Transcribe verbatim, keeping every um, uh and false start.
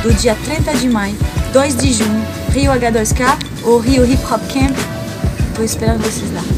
do dia trinta de maio, dois de junho, Rio H dois K ou Rio Hip Hop Camp. Tô esperando vocês lá.